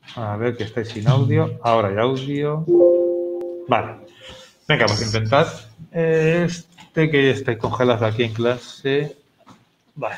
A ver, que estáis sin audio. Ahora hay audio. Vale. Venga, pues intentad que estáis congelados aquí en clase. Vale.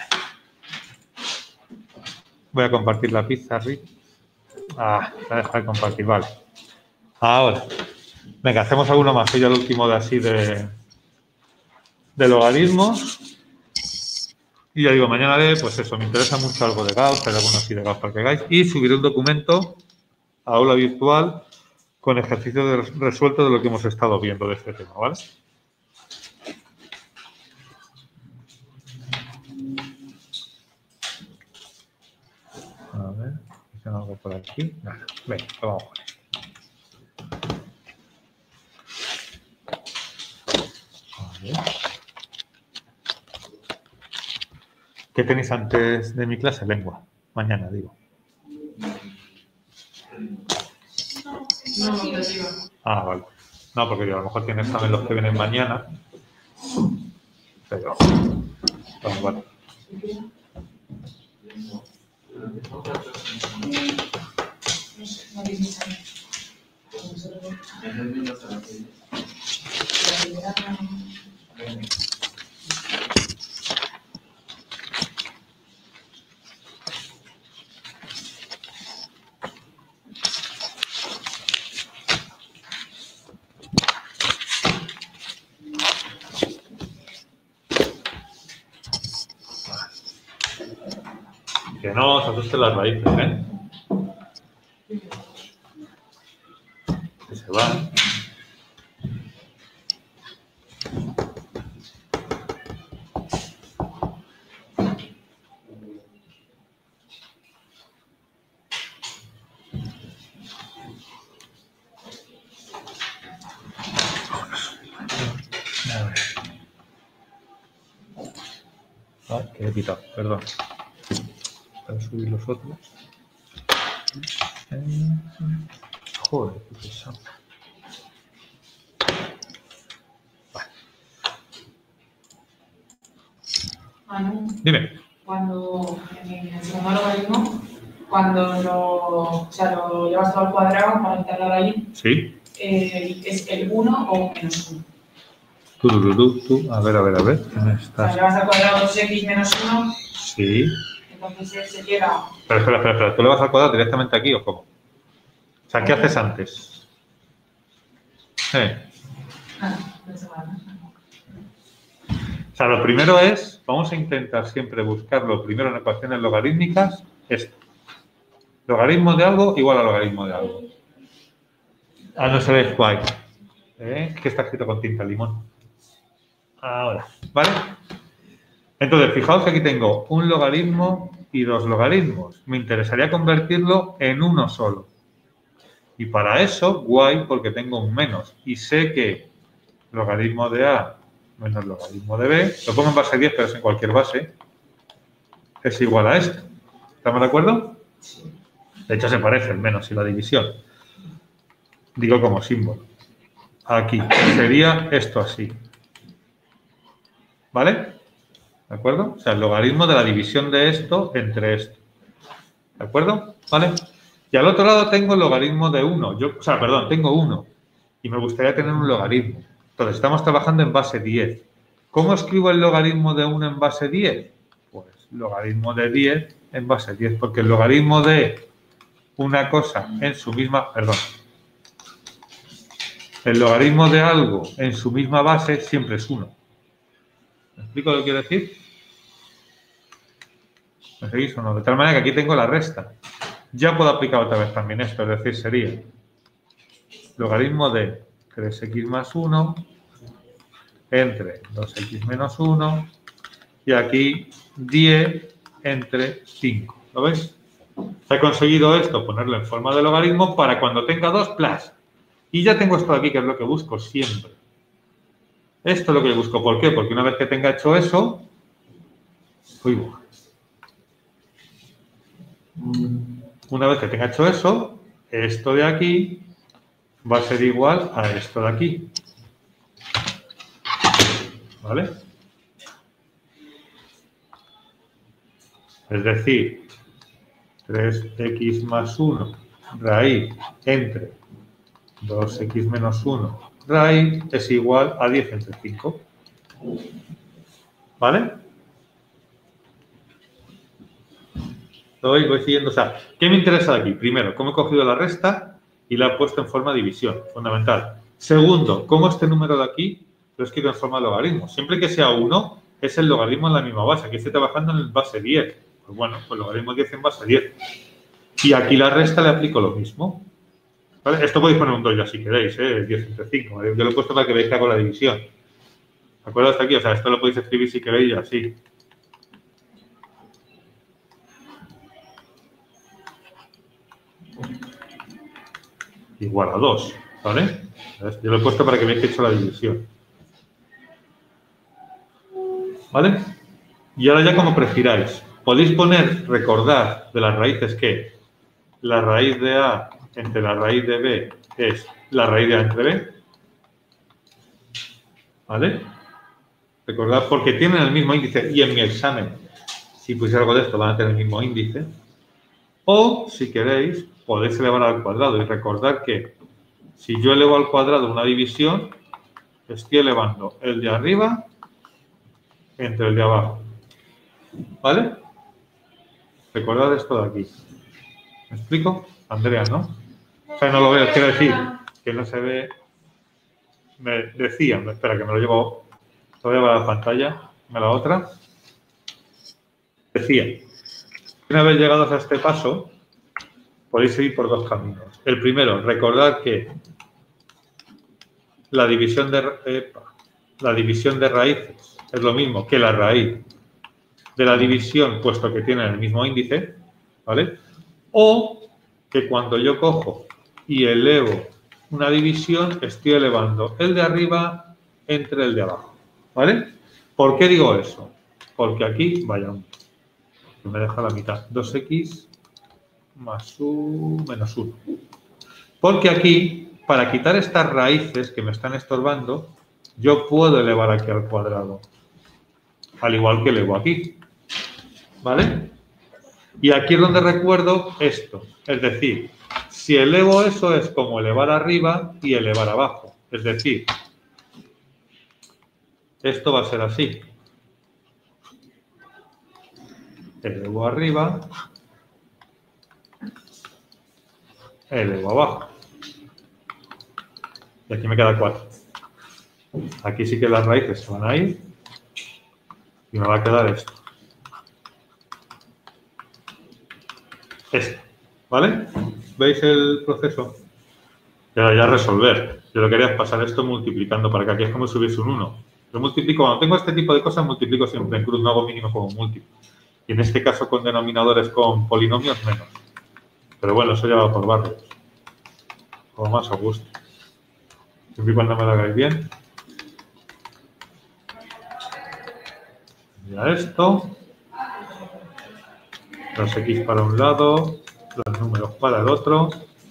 Voy a compartir la pizza, Rick. La dejo de compartir, vale. Ahora. Venga, hacemos alguno más. Soy ya el último de así de logaritmos. Y ya digo, mañana haré, pues eso, me interesa mucho algo de Gauss, hay algunos así de Gauss para que hagáis. Y subiré un documento a aula virtual con ejercicios resueltos de lo que hemos estado viendo de este tema, ¿vale? A ver, ¿tengo algo por aquí? Nada, venga, lo vamos con esto. A ver. ¿Qué tenéis antes de mi clase? Lengua. Mañana, digo. No, digo. Vale. No, porque yo, a lo mejor tienes también los que vienen mañana. Pero, vale. Que no os asusten las raíces, ¿eh? Que se van. A ver. Que he quitado, perdón. Para subir los otros. Joder, qué pesado. Manu, Dime. cuando en el segundo logaritmo, cuando lo llevas todo al cuadrado para quitar la raíz, Sí. ¿es el 1 o un menos 1? Tú. A ver. ¿Dónde O sea, estás? llevas al cuadrado 2x menos 1, Sí. entonces se queda. Pero espera. ¿Tú le vas al cuadrado directamente aquí o cómo? O sea, ¿qué haces antes? O sea, lo primero es, vamos a intentar siempre buscar lo primero en ecuaciones logarítmicas, esto. Logaritmo de algo igual a logaritmo de algo. A no ser el guay. Que está escrito con tinta limón. Ahora, ¿vale? Entonces, fijaos que aquí tengo un logaritmo y dos logaritmos. Me interesaría convertirlo en uno solo. Y para eso, guay, porque tengo un menos. Y sé que logaritmo de A menos logaritmo de B, lo pongo en base 10, pero es en cualquier base, es igual a esto. ¿Estamos de acuerdo? De hecho, se parece el menos y la división. Digo como símbolo. Aquí. Sería esto así. ¿Vale? ¿De acuerdo? O sea, el logaritmo de la división de esto entre esto. ¿De acuerdo? ¿Vale? Y al otro lado tengo el logaritmo de 1. Tengo 1. Y me gustaría tener un logaritmo. Entonces, estamos trabajando en base 10. ¿Cómo escribo el logaritmo de 1 en base 10? Pues logaritmo de 10 en base 10. Porque el logaritmo de una cosa en su misma... Perdón. El logaritmo de algo en su misma base siempre es 1. ¿Me explico lo que quiero decir? ¿Me seguís o no? De tal manera que aquí tengo la resta. Ya puedo aplicar otra vez también esto, es decir, sería logaritmo de 3x más 1 entre 2x menos 1 y aquí 10 entre 5. ¿Lo veis? He conseguido esto, ponerlo en forma de logaritmo para cuando tenga 2, +. Y ya tengo esto de aquí, que es lo que busco siempre. Esto es lo que busco. ¿Por qué? Porque una vez que tenga hecho eso... Una vez que tenga hecho eso, esto de aquí va a ser igual a esto de aquí. ¿Vale? Es decir, 3x más 1 raíz entre 2x menos 1 raíz es igual a 10 entre 5. ¿Vale? Voy siguiendo. O sea, ¿qué me interesa de aquí? Primero, cómo he cogido la resta y la he puesto en forma de división. Fundamental. Segundo, cómo este número de aquí lo he escrito en forma de logaritmo. Siempre que sea 1, es el logaritmo en la misma base. Aquí estoy trabajando en el base 10. Pues bueno, pues logaritmo 10 en base 10. Y aquí la resta le aplico lo mismo. ¿Vale? Esto podéis poner un 2 ya si queréis, 10 entre 5. ¿Vale? Yo lo he puesto para que veáis que hago la división. ¿De acuerdo hasta aquí? O sea, esto lo podéis escribir si queréis así. Igual a 2, ¿vale? Yo lo he puesto para que veáis que he hecho la división. ¿Vale? Y ahora ya como prefiráis. Podéis poner, recordad de las raíces que la raíz de A entre la raíz de B es la raíz de A entre B. ¿Vale? Recordad porque tienen el mismo índice y en mi examen, si pusiera algo de esto, van a tener el mismo índice. O, si queréis, podéis elevar al cuadrado y recordar que si yo elevo al cuadrado una división, estoy elevando el de arriba entre el de abajo. ¿Vale? Recordad esto de aquí. ¿Me explico? Andrea, ¿no? O sea, no lo veo, quiero decir que no se ve. Me decían, espera, que me lo llevo. Lo voy a llevar a la pantalla, a la otra. Decía, una vez llegados a este paso, podéis seguir por dos caminos. El primero, recordad que la división de raíces es lo mismo que la raíz de la división, puesto que tienen el mismo índice, ¿vale? O que cuando yo cojo y elevo una división, estoy elevando el de arriba entre el de abajo, ¿vale? ¿Por qué digo eso? Porque aquí, vaya, me deja la mitad, 2x más 1 menos 1. Porque aquí, para quitar estas raíces que me están estorbando, yo puedo elevar aquí al cuadrado, al igual que elevo aquí, ¿vale? Y aquí es donde recuerdo esto, es decir, si elevo eso es como elevar arriba y elevar abajo, es decir, esto va a ser así, elevo arriba, elevo abajo, y aquí me queda 4. Aquí sí que las raíces se van a ir y me va a quedar esto. Esto, ¿vale? ¿Veis el proceso? Y ahora ya resolver. Yo lo que quería es pasar esto multiplicando para que aquí es como si hubiese un 1. Lo multiplico, cuando tengo este tipo de cosas, multiplico siempre en cruz, no hago mínimo como múltiplo. Y en este caso con denominadores con polinomios menos. Pero bueno, eso ya va por barrios. Como más a gusto. Siempre y cuando me lo hagáis bien. Ya esto. Los X para un lado, los números para el otro.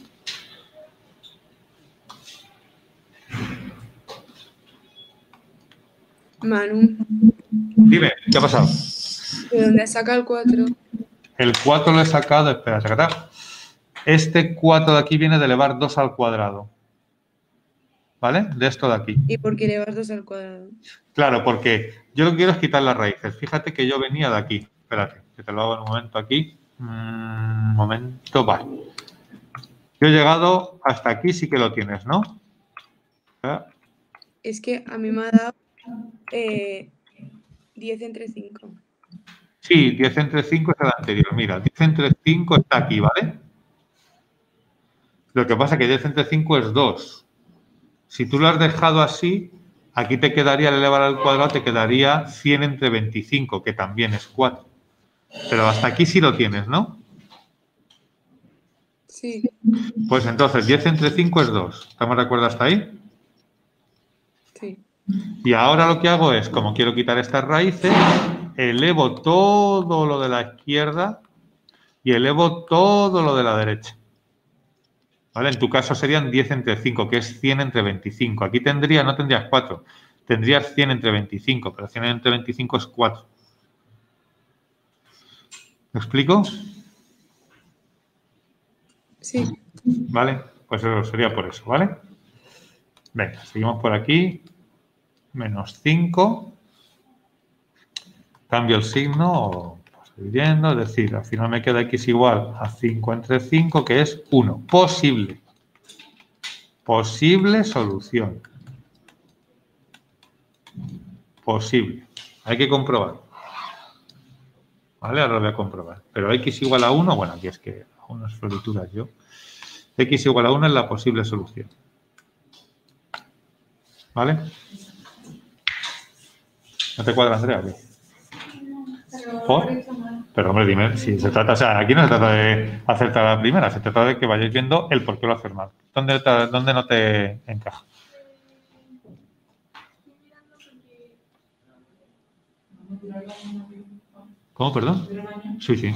Manu, Dime, ¿qué ha pasado? ¿de dónde has sacado el 4? El 4 lo he sacado, espera, sacar. Este 4 de aquí viene de elevar 2 al cuadrado. ¿Vale? De esto de aquí. ¿Y por qué elevas 2 al cuadrado? Claro, porque yo lo que quiero es quitar las raíces. Fíjate que yo venía de aquí. Espérate, que te lo hago en un momento aquí. Un momento, vale. Yo he llegado hasta aquí, sí que lo tienes, ¿no? Es que a mí me ha dado 10 entre 5. Sí, 10 entre 5 es el anterior. Mira, 10 entre 5 está aquí, ¿vale? Lo que pasa es que 10 entre 5 es 2. Si tú lo has dejado así, aquí te quedaría, al elevar al cuadrado, te quedaría 100 entre 25, que también es 4. Pero hasta aquí sí lo tienes, ¿no? Sí. Pues entonces 10 entre 5 es 2. ¿Estamos de acuerdo hasta ahí? Sí. Y ahora lo que hago es, como quiero quitar estas raíces, elevo todo lo de la izquierda y elevo todo lo de la derecha. ¿Vale? En tu caso serían 10 entre 5, que es 100 entre 25. Aquí no tendrías 4, tendrías 100 entre 25, pero 100 entre 25 es 4. ¿Me explico? Sí. ¿Vale? Pues eso sería por eso, ¿vale? Venga, seguimos por aquí. Menos 5. Cambio el signo, pues, dividiendo, es decir, al final me queda x igual a 5 entre 5, que es 1. Posible. Posible solución. Posible. Hay que comprobar. ¿Vale? Ahora lo voy a comprobar. Pero x igual a 1, bueno, aquí es que hago unas florituras yo. X igual a 1 es la posible solución. ¿Vale? ¿No te cuadra, Andrea? ¿Qué? ¿Por? Pero, hombre, dime, si se trata, o sea, aquí no se trata de acertar a la primera, se trata de que vayáis viendo el por qué lo haces mal. ¿Dónde no te encaja? ¿Cómo, perdón? Sí, sí.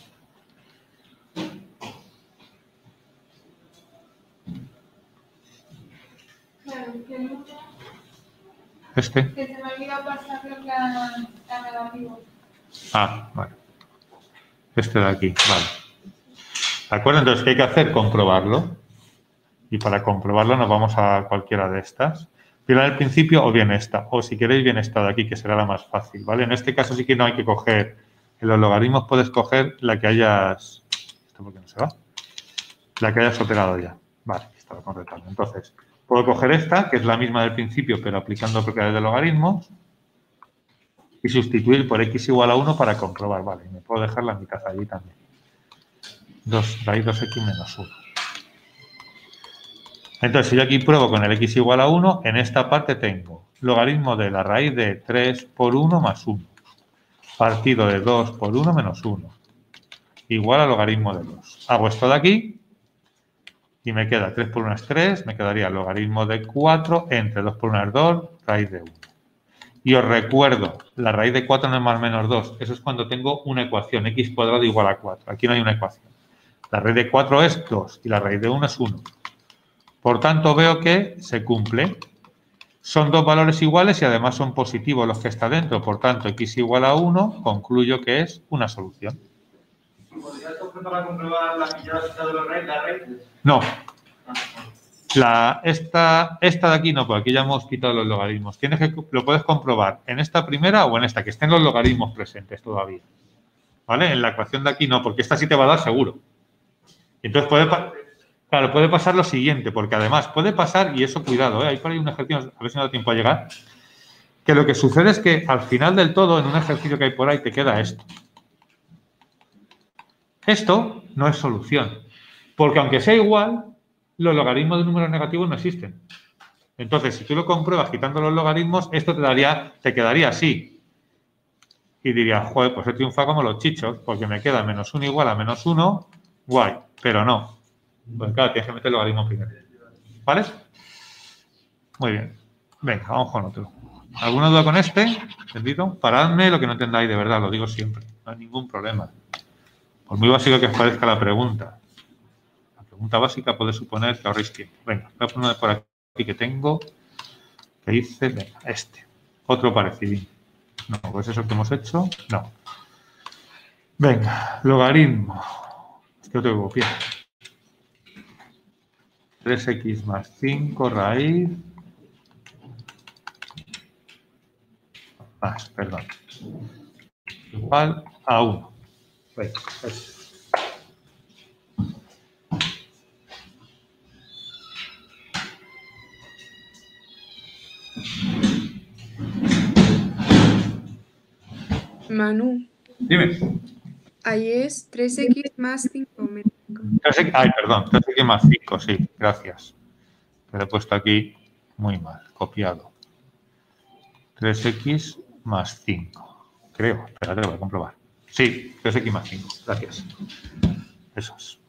Este. Que se me olvidó pasarle la negativa. Ah, vale. Este de aquí, vale. ¿De acuerdo? Entonces, ¿qué hay que hacer? Comprobarlo. Y para comprobarlo nos vamos a cualquiera de estas. Bien al principio o bien esta. O si queréis, bien esta de aquí, que será la más fácil, ¿vale? En este caso sí que no hay que coger. En los logaritmos puedes coger la que hayas... ¿Esto por qué no se va? La que hayas operado ya. Vale, estaba completando. Entonces, puedo coger esta, que es la misma del principio, pero aplicando propiedades de logaritmos, y sustituir por x igual a 1 para comprobar. Vale, y me puedo dejar la mitad allí también. Raíz 2x menos 1. Entonces, si yo aquí pruebo con el x igual a 1, en esta parte tengo logaritmo de la raíz de 3 por 1 más 1, partido de 2 por 1 menos 1, igual a logaritmo de 2. Hago esto de aquí y me queda 3 por 1 es 3, me quedaría logaritmo de 4 entre 2 por 1 es 2, raíz de 1. Y os recuerdo, la raíz de 4 no es más menos 2, eso es cuando tengo una ecuación, x cuadrado igual a 4. Aquí no hay una ecuación. La raíz de 4 es 2 y la raíz de 1 es 1. Por tanto, veo que se cumple. Son dos valores iguales y además son positivos los que está dentro. Por tanto, x igual a 1, concluyo que es una solución. ¿Podrías coger para comprobar la que ya has quitado las raíces? No. Esta de aquí no, porque aquí ya hemos quitado los logaritmos. Lo puedes comprobar en esta primera o en esta, que estén los logaritmos presentes todavía. ¿Vale? En la ecuación de aquí no, porque esta sí te va a dar seguro. Entonces puede pasar lo siguiente, porque además puede pasar, y eso cuidado, hay por ahí un ejercicio, a ver si no da tiempo a llegar, que lo que sucede es que al final del todo, en un ejercicio que hay por ahí, te queda esto. Esto no es solución, porque aunque sea igual, los logaritmos de números negativos no existen. Entonces, si tú lo compruebas quitando los logaritmos, esto te quedaría así. Y dirías, joder, pues he triunfado como los chichos, porque me queda menos 1 igual a menos 1, guay, pero no. Pues claro, tienes que meter el logaritmo primero. ¿Vale? Muy bien. Venga, vamos con otro. ¿Alguna duda con este? ¿Entendido? Paradme lo que no entendáis de verdad, lo digo siempre. No hay ningún problema. Por muy básico que os parezca la pregunta. La pregunta básica puede suponer que ahorréis tiempo. Venga, voy a poner por aquí que tengo, que dice, venga, este. Otro parecido. No, pues eso que hemos hecho, no. Venga, logaritmo. Es que lo tengo que copiar. 3x más 5 raíz. Más, perdón. Igual a 1. Venga, eso. Manu, Dime. ahí es 3x más 5 menos 5. Ay, perdón, 3x más 5, sí, gracias. Pero he puesto aquí muy mal, copiado. 3x más 5. Creo, espérate, voy a comprobar. Sí, 3x más 5, gracias. Eso es.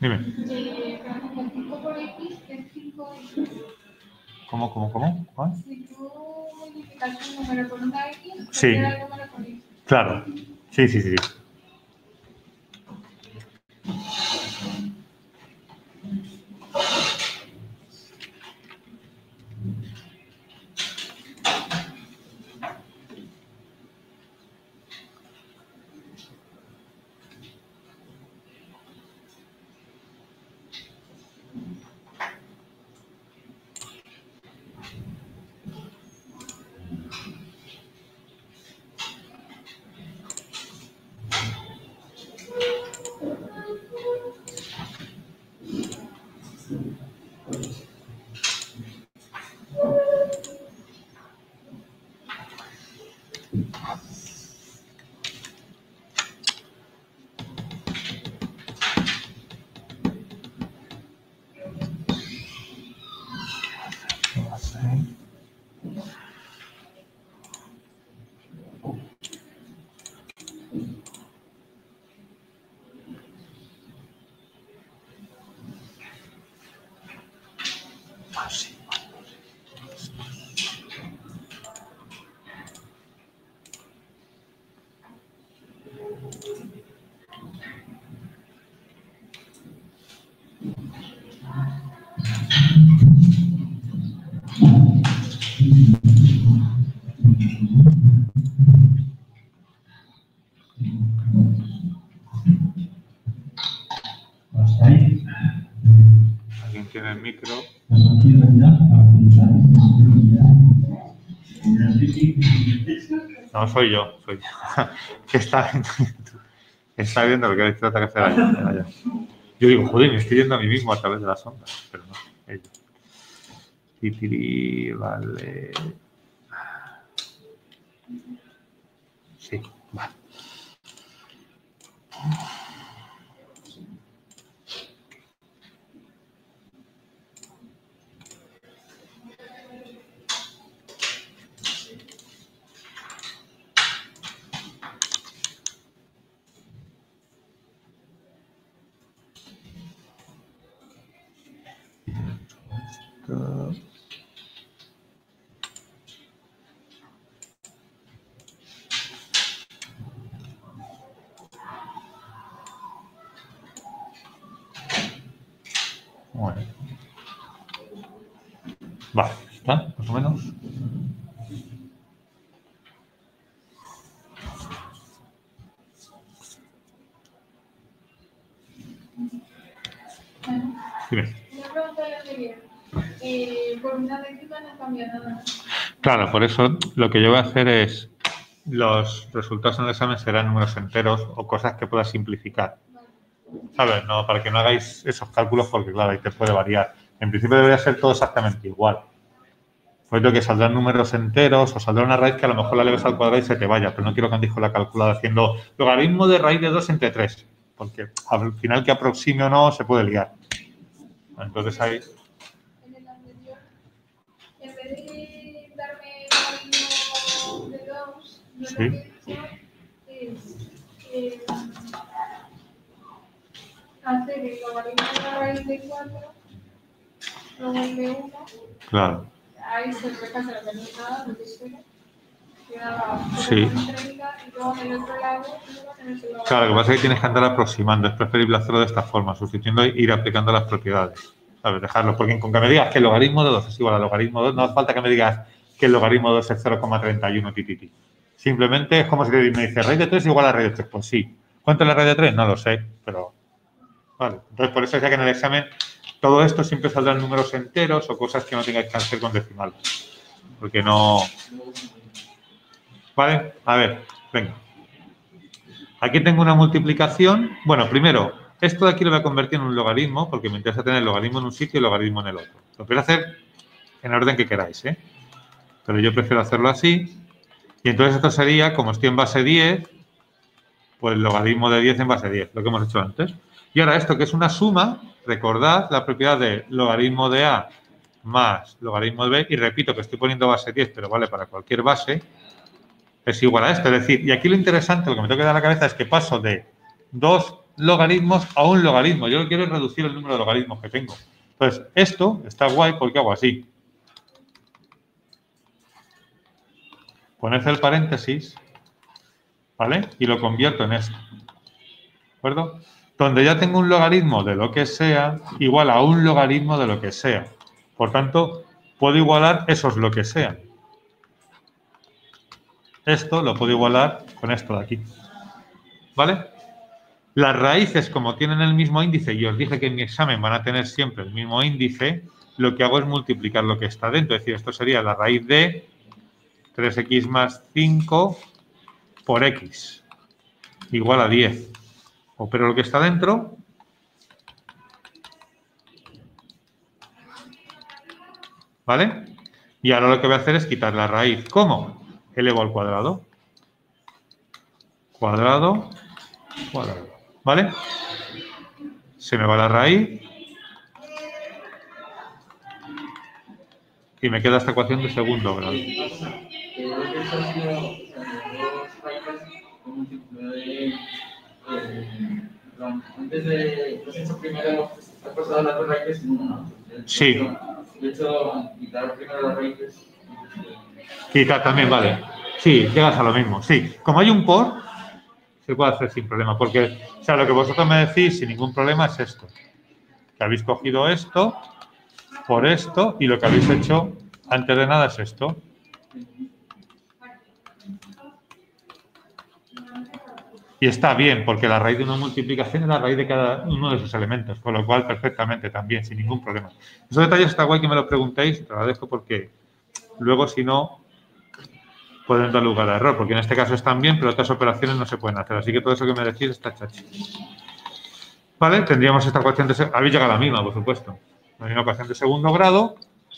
Dime. Por ejemplo, 5 por X es 5X. ¿Cómo? ¿Cuál? Si tú multiplicas un número por una X, Sí. te queda el número por X. Claro. Sí. ¿Alguien tiene el micro? No, soy yo. ¿Qué está viendo lo que trata que hacer allá? Yo digo, joder, me estoy viendo a mí mismo a través de las ondas, pero no, ellos. Titiri, vale. Sí, vale. Bueno. Vale, ¿está? Más o menos. Dime. Una pregunta anterior. Por una décima no cambia nada. Claro, por eso lo que yo voy a hacer es los resultados en el examen serán números enteros o cosas que puedas simplificar. ¿Sabes? No, para que no hagáis esos cálculos porque, claro, ahí te puede variar. En principio debería ser todo exactamente igual. Pues lo que saldrán números enteros o saldrá una raíz que a lo mejor la leves al cuadrado y se te vaya, pero no quiero que andes con la calculadora haciendo logaritmo de raíz de 2 entre 3, porque al final que aproxime o no se puede liar. Entonces ahí... En el anterior, en vez de darme logaritmo de 2, yo Sí. lo que he hecho es hacer el logaritmo de la raíz de 4, luego el de 1, Claro. ahí se repasa lo que no es nada, lo que espera. Queda Sí. 30 y luego en el otro lado, luego tenés el Claro, lo que pasa es que tienes que andar aproximando. Es preferible hacerlo de esta forma, sustituyendo e ir aplicando las propiedades. ¿Sabes? Dejarlo. Porque con que me digas que el logaritmo de 2 es igual al logaritmo de 2, no hace falta que me digas que el logaritmo de 2 es 0,31 tititi. Simplemente es como si me dices raíz de 3 igual a raíz de 3. Pues sí. ¿Cuánto es la raíz de 3? No lo sé, pero... Vale. Entonces, por eso decía que en el examen todo esto siempre saldrán números enteros o cosas que no tengáis que hacer con decimales. Porque no... ¿Vale? A ver, venga. Aquí tengo una multiplicación. Bueno, primero, esto de aquí lo voy a convertir en un logaritmo porque me interesa tener el logaritmo en un sitio y el logaritmo en el otro. Lo quiero hacer en el orden que queráis, ¿eh? Pero yo prefiero hacerlo así. Y entonces esto sería, como estoy en base 10, pues el logaritmo de 10 en base 10, lo que hemos hecho antes. Y ahora esto, que es una suma, recordad la propiedad de logaritmo de A más logaritmo de B, y repito que estoy poniendo base 10, pero vale para cualquier base, es igual a esto. Es decir, y aquí lo interesante, lo que me tengo que dar a la cabeza es que paso de 2 logaritmos a un logaritmo. Yo lo que quiero es reducir el número de logaritmos que tengo. Entonces, esto está guay porque hago así. Pones el paréntesis, ¿vale? Y lo convierto en esto. ¿De acuerdo? Donde ya tengo un logaritmo de lo que sea igual a un logaritmo de lo que sea. Por tanto, puedo igualar esos lo que sean. Esto lo puedo igualar con esto de aquí. ¿Vale? Las raíces, como tienen el mismo índice, y os dije que en mi examen van a tener siempre el mismo índice, lo que hago es multiplicar lo que está dentro. Es decir, esto sería la raíz de 3x más 5 por x, igual a 10. Pero lo que está dentro, ¿vale? Y ahora lo que voy a hacer es quitar la raíz. ¿Cómo? Elevo al cuadrado. Cuadrado, cuadrado. ¿Vale? Se me va la raíz. Y me queda esta ecuación de segundo grado. Antes de los hecho primero, ¿has pasado las dos raíces? No. Sí. De hecho, quitar primero las raíces. Quitar también, vale. Sí, llegas a lo mismo. Sí, como hay un por, se puede hacer sin problema. Porque, o sea, lo que vosotros me decís sin ningún problema es esto. Que habéis cogido esto por esto y lo que habéis hecho antes de nada es esto. Y está bien, porque la raíz de una multiplicación es la raíz de cada uno de sus elementos, con lo cual perfectamente también, sin ningún problema. Esos detalles está guay que me lo preguntéis, te lo agradezco porque luego si no pueden dar lugar a error, porque en este caso están bien, pero otras operaciones no se pueden hacer. Así que todo eso que me decís está chachi. Vale, tendríamos esta ecuación de... Habéis llegado a la misma, por supuesto. La misma ecuación de segundo grado,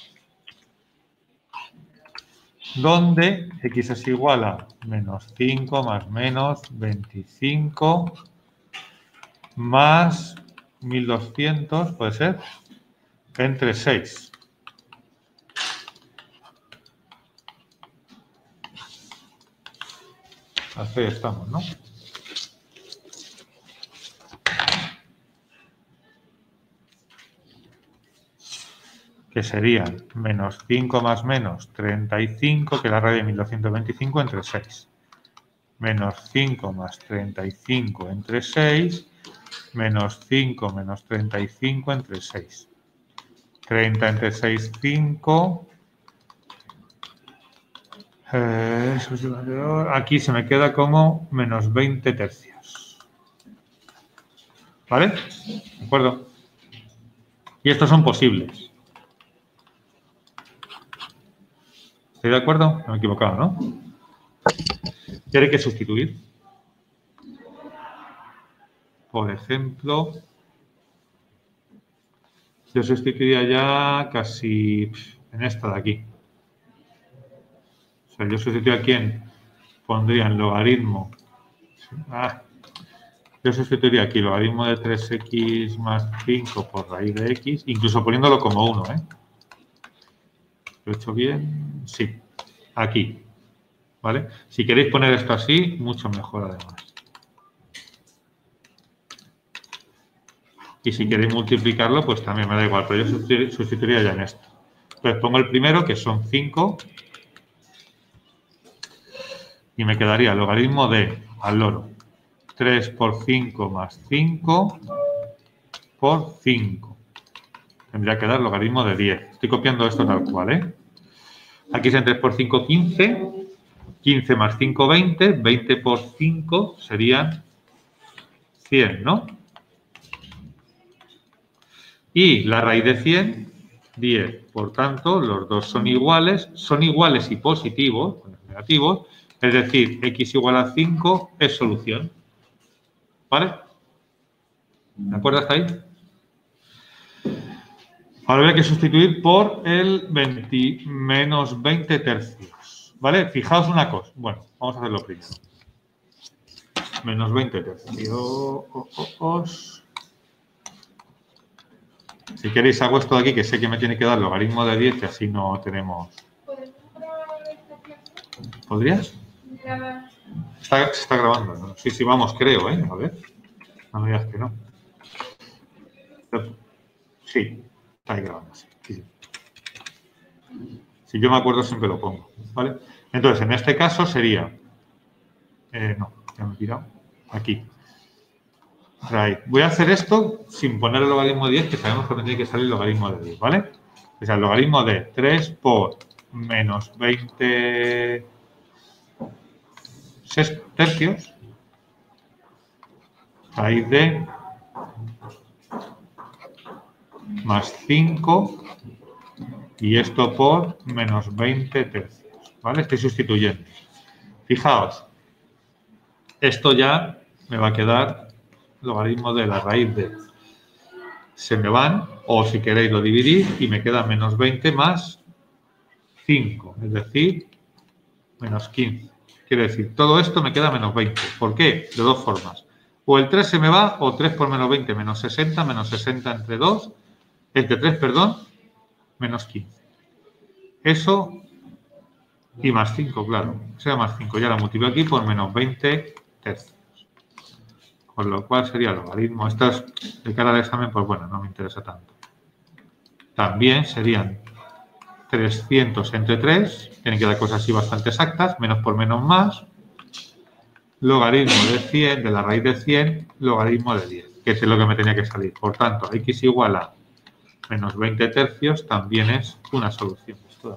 donde x es igual a menos 5 más menos 25 más 1200, puede ser, entre 6. Así estamos, ¿no? Que serían menos 5 más menos 35, que es la raíz de 1225 entre 6. Menos 5 más 35 entre 6, menos 5 menos 35 entre 6. 30 entre 6, 5. Aquí se me queda como menos 20 tercios. ¿Vale? ¿De acuerdo? Y estos son posibles. ¿Estoy de acuerdo? No me he equivocado, ¿no? Tiene que sustituir. Por ejemplo, yo sustituiría ya casi en esta de aquí. O sea, yo sustituyo aquí pondría en logaritmo. Yo sustituiría aquí logaritmo de 3x más 5 por raíz de x, incluso poniéndolo como 1, ¿eh? ¿Lo he hecho bien? Sí. Aquí. ¿Vale? Si queréis poner esto así, mucho mejor además. Y si queréis multiplicarlo, pues también me da igual, pero yo sustituiría ya en esto. Entonces pongo el primero, que son 5, y me quedaría el logaritmo de, al loro, 3 por 5 más 5 por 5. Tendría que dar logaritmo de 10. Estoy copiando esto tal cual, ¿eh? Aquí es en 3 por 5, 15. 15 más 5, 20. 20 por 5 serían 100, ¿no? Y la raíz de 100, 10. Por tanto, los dos son iguales y positivos, negativos. Es decir, x igual a 5 es solución. ¿Vale? ¿De acuerdo hasta ahí? Ahora voy a sustituir por el menos 20 tercios. ¿Vale? Fijaos una cosa. Bueno, vamos a hacerlo primero. Menos 20 tercios. Si queréis hago esto de aquí, que sé que me tiene que dar logaritmo de 10, que así no tenemos... ¿Podrías? Se está grabando, ¿no? Sí, vamos, creo, ¿eh? A ver. No me digas que no. Sí, está ahí grabando. Sí, sí. Si yo me acuerdo siempre lo pongo, ¿vale? Entonces, en este caso sería... no, ya me he tirado. Aquí. Raíz. Voy a hacer esto sin poner el logaritmo de 10, que sabemos que me tiene que salir el logaritmo de 10, ¿vale? O sea, el logaritmo de 3 por menos 20 tercios raíz de más 5 y esto por menos 20 tercios, ¿vale? Estoy sustituyendo. Fijaos, esto ya me va a quedar logaritmo de la raíz de... Se me van, o si queréis lo dividís, y me queda menos 20 más 5, es decir, menos 15. Quiere decir, todo esto me queda menos 20. ¿Por qué? De dos formas. O el 3 se me va, o 3 por menos 20, menos 60 entre 2, entre 3, perdón, menos 15. Eso y más 5, claro. Sea más 5. Ya lo multiplico aquí por menos 20 tercios. Con lo cual sería el logaritmo. Esto es de cara al examen, pues bueno, no me interesa tanto. También serían 300 entre 3. Tienen que dar cosas así bastante exactas. Menos por menos más. Logaritmo de 100, de la raíz de 100, logaritmo de 10. Que es lo que me tenía que salir. Por tanto, x igual a menos 20 tercios también es una solución.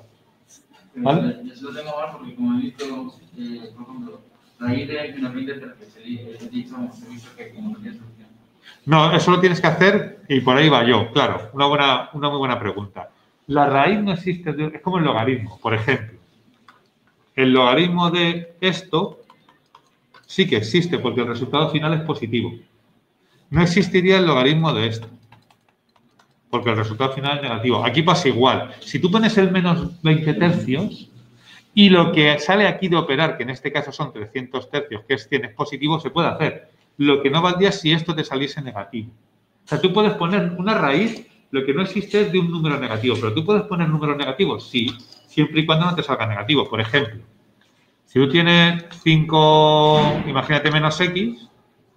¿Vale? Yo se lo tengo mal porque como he visto, por ejemplo, raíz de menos 20 tercios, he visto que como no tiene solución. No, eso lo tienes que hacer y por ahí va yo, claro. Una muy buena pregunta. La raíz no existe, es como el logaritmo. Por ejemplo, el logaritmo de esto sí que existe porque el resultado final es positivo. No existiría el logaritmo de esto porque el resultado final es negativo. Aquí pasa igual. Si tú pones el menos 20 tercios y lo que sale aquí de operar, que en este caso son 300 tercios, que es 100, es positivo, se puede hacer. Lo que no valdría si esto te saliese negativo. O sea, tú puedes poner una raíz, lo que no existe es de un número negativo, pero tú puedes poner números negativos, sí, siempre y cuando no te salga negativo. Por ejemplo, si tú tienes 5, imagínate menos x,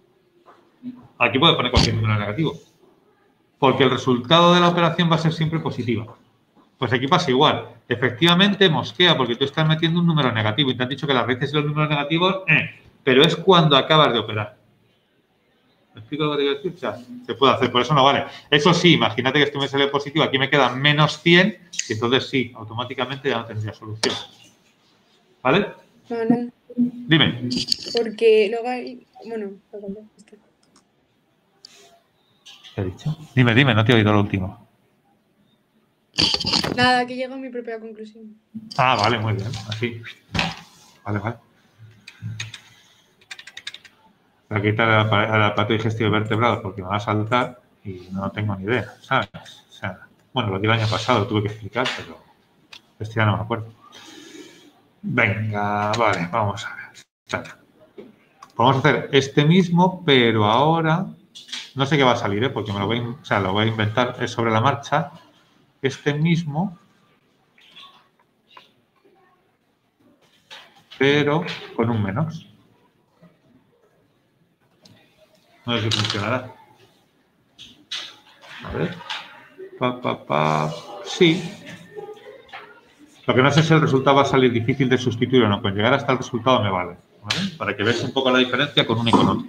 aquí puedes poner cualquier número negativo, porque el resultado de la operación va a ser siempre positiva. Pues aquí pasa igual. Efectivamente, mosquea, porque tú estás metiendo un número negativo y te han dicho que las raíces de los números negativos, pero es cuando acabas de operar. ¿Me explico lo que te quiero decir? O sea, se puede hacer, por eso no vale. Eso sí, imagínate que esto me sale positivo, aquí me queda menos 100, y entonces sí, automáticamente ya no tendría solución. ¿Vale? Manu, Dime. porque logaritmo... Bueno, lo contesto. ¿Qué he dicho? Dime, no te he oído lo último. Nada, que llego a mi propia conclusión. Ah, vale, muy bien, así. Vale. Voy a quitar el aparato digestivo de vertebrados porque me va a saltar y no tengo ni idea, ¿sabes? O sea, bueno, lo di el año pasado, lo tuve que explicar, pero este ya no me acuerdo. Venga, vale, vamos a ver. Vamos a hacer este mismo, pero ahora no sé qué va a salir, ¿eh? Porque me lo voy a inventar, es sobre la marcha. Este mismo, pero con un menos. No sé si funcionará. A ver. Sí. Lo que no sé si el resultado va a salir difícil de sustituir o no. Con llegar hasta el resultado me vale. ¿Vale? Para que veas un poco la diferencia con uno y con otro.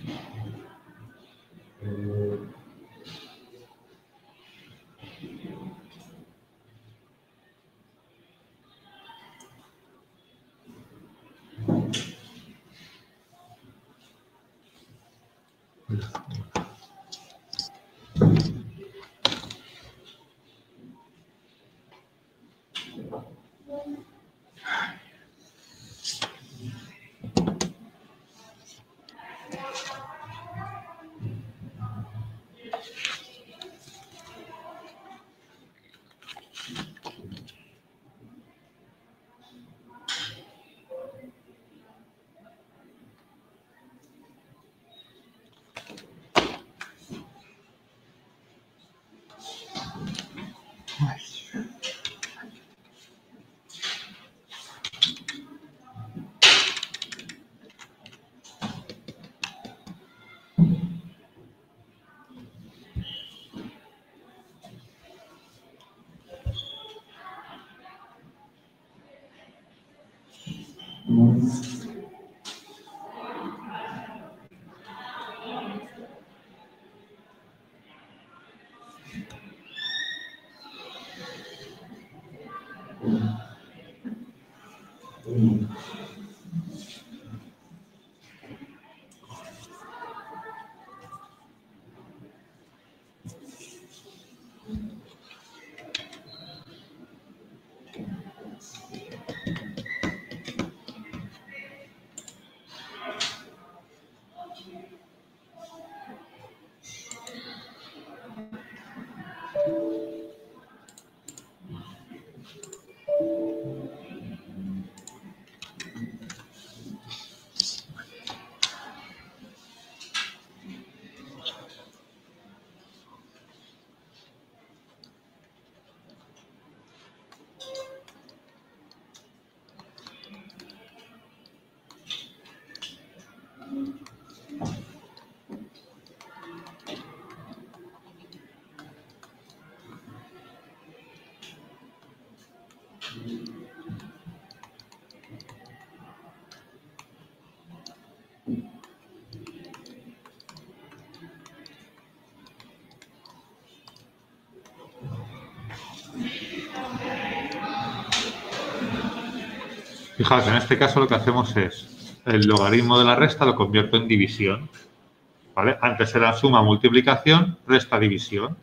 Fijaos, en este caso lo que hacemos es el logaritmo de la resta lo convierto en división. ¿Vale? Antes era suma, multiplicación, resta, división.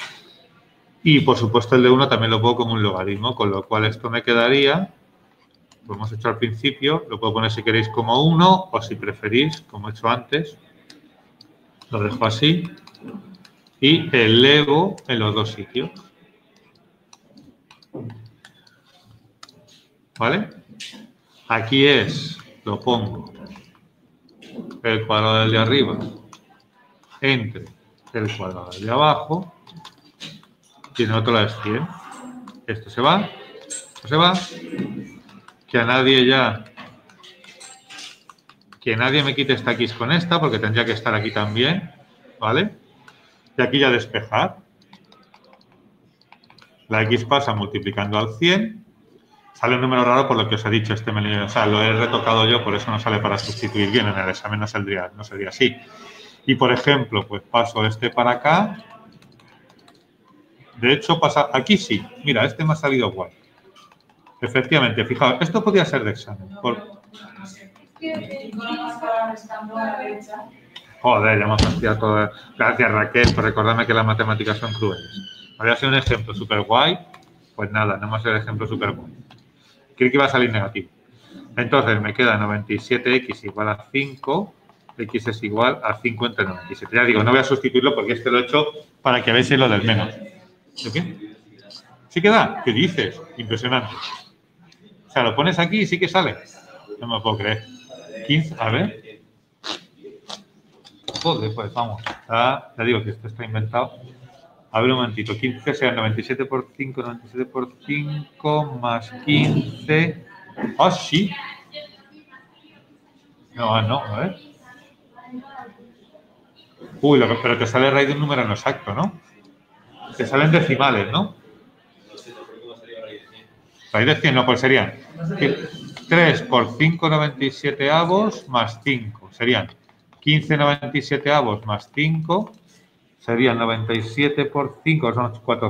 Y, por supuesto, el de 1 también lo pongo como un logaritmo, con lo cual esto me quedaría, lo hemos hecho al principio, lo puedo poner si queréis como 1 o si preferís, como he hecho antes, lo dejo así y elevo en los dos sitios. ¿Vale? Aquí lo pongo, el cuadrado del de arriba entre el cuadrado del de abajo y en el otro lado es 100. Esto se va, que nadie me quite esta x con esta porque tendría que estar aquí también, ¿vale? Y aquí ya despejar. La x pasa multiplicando al 100. Sale un número raro por lo que os he dicho. Lo he retocado yo, por eso no sale para sustituir bien. En el examen no sería así. Y, por ejemplo, pues paso este para acá. De hecho, pasa aquí sí. Mira, este me ha salido guay. Efectivamente, fijaos, esto podría ser de examen. No sé. Icono está restando a la derecha. Joder, ya hemos fastidiado todo. Gracias, Raquel, por recordarme que las matemáticas son crueles. Habría sido un ejemplo súper guay. Pues nada, no hemos hecho el ejemplo súper guay. Creo que iba a salir negativo. Entonces, me queda 97x igual a 5. X es igual a 5 entre 97. Ya digo, no voy a sustituirlo porque este lo he hecho para que veáis lo del menos. ¿De qué? ¿Sí queda? ¿Qué dices? Impresionante. O sea, lo pones aquí y sí que sale. No me lo puedo creer. 15, a ver. Joder, pues vamos. Ya digo que esto está inventado. A ver un momentito. 15 sea 97 por 5, 97 por 5 más 15. Ah, sí. No, a ver. Uy, pero te sale raíz de un número no exacto, ¿no? Te salen decimales, ¿no? Raíz de 100, no, pues serían 3 por 5 97avos más 5. Serían 15,97 más 5 serían 97 por 5, son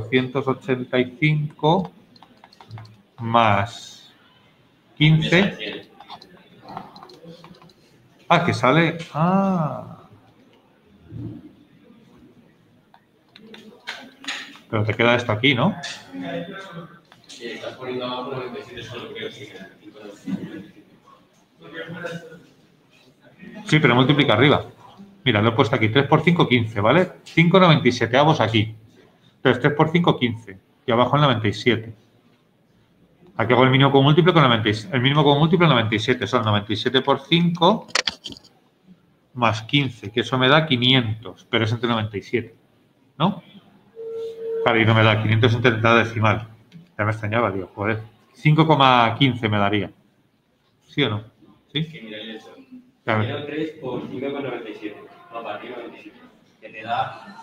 485 más 15. Ah, que sale. Ah. Pero te queda esto aquí, ¿no? Sí, estás poniendo abajo 97 solo, creo que queda. Sí, pero multiplica arriba. Mira, lo he puesto aquí. 3 por 5, 15, ¿vale? 5,97 aquí. Entonces, 3 por 5, 15. Y abajo el 97. Aquí hago el mínimo con múltiplo con 97. El mínimo con múltiplo 97. Son 97 por 5 más 15, que eso me da 500, pero es entre 97. ¿No? Claro, y no me da 500 entre la decimal. Ya me extrañaba, digo, joder. 5,15 me daría. ¿Sí o no? ¿Sí? Que mira eso. Claro. Mira 3 por 5,97. No, para ti 97. Que te da...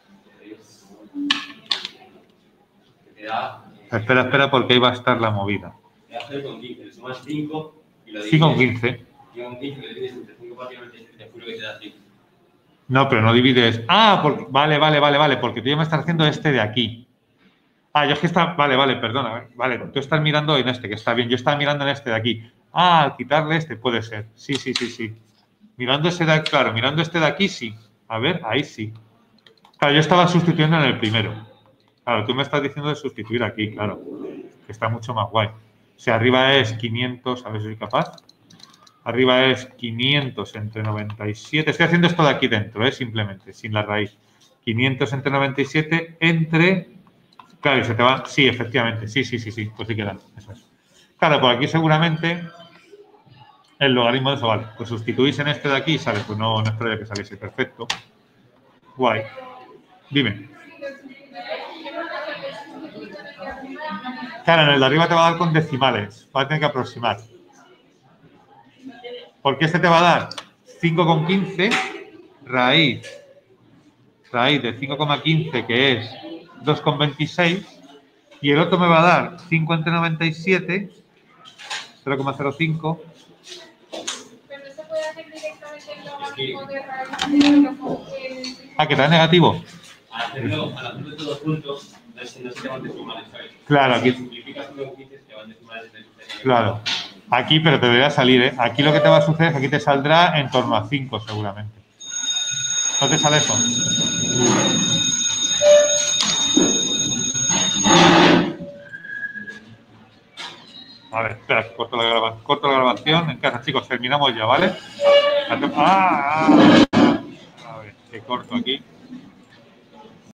Que te da... Espera, porque ahí va a estar la movida. Te da 0,15. Le sumas 5 y lo divides... 5,15. 5,15 lo divides entre 5 por 97. Te juro que te da 5. No, pero no divides. Ah, porque, vale, porque tú ya me estás haciendo este de aquí. Ah, yo es que está. Vale, perdona. Vale, tú estás mirando en este, que está bien. Yo estaba mirando en este de aquí. Ah, al quitarle este puede ser. Sí. Mirando ese de aquí, claro, mirando este de aquí, sí. A ver, ahí sí. Claro, yo estaba sustituyendo en el primero. Claro, tú me estás diciendo de sustituir aquí, claro. Que está mucho más guay. O sea, arriba es 500, a ver si soy capaz. Arriba es 500 entre 97. Estoy haciendo esto de aquí dentro, simplemente, sin la raíz. 500 entre 97 entre... Claro, y se te va... Sí, efectivamente. Sí. Pues sí quedan. Eso es. Claro, por aquí seguramente el logaritmo de eso vale. Pues sustituís en este de aquí y sale. Pues no espero que saliese. Perfecto. Guay. Dime. Claro, en el de arriba te va a dar con decimales. Va a tener que aproximar. Porque este te va a dar 5,15 raíz de 5,15 que es 2,26 y el otro me va a dar 5 entre 97 0,05. Pero no se puede hacer directamente el logaritmo de raíz. Ah, que está negativo. Al hacerlo todos juntos, no se te van decimales, ¿sabes? Claro, aquí. Si simplificas 5,15 te van decimales de... Claro. Aquí, pero te debería salir, ¿eh? Aquí lo que te va a suceder es que aquí te saldrá en torno a 5, seguramente. ¿No te sale eso? A ver, espera, corto la grabación. En casa, chicos, terminamos ya, ¿vale? A ver, que corto aquí.